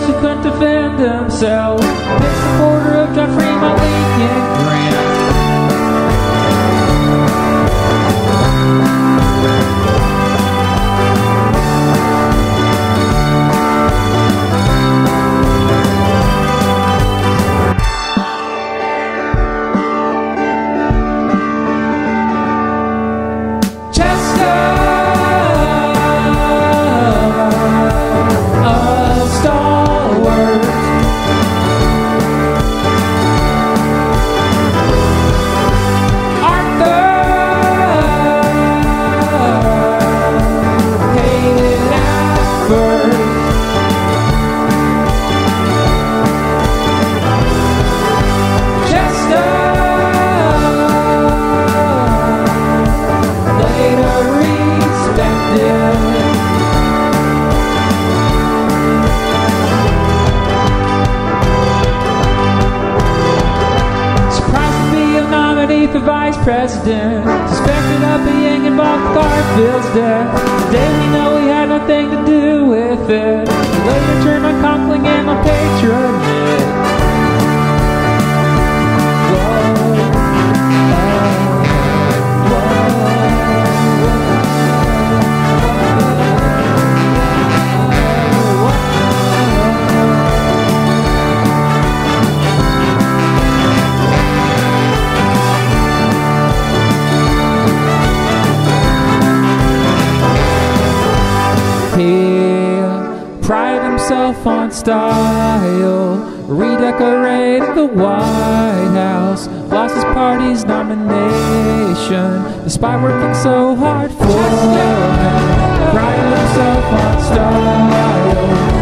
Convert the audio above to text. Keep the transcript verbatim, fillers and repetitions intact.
who couldn't defend himself. Big supporter of John Fremont, Lincoln Grant. The vice president, suspected of being involved with Garfield's death. Today we know he had nothing to do with it. He later turned on Conkling and on patronage. He prided himself on style, redecorated the White House, lost his party's nomination, despite working so hard for him. Prided himself on style.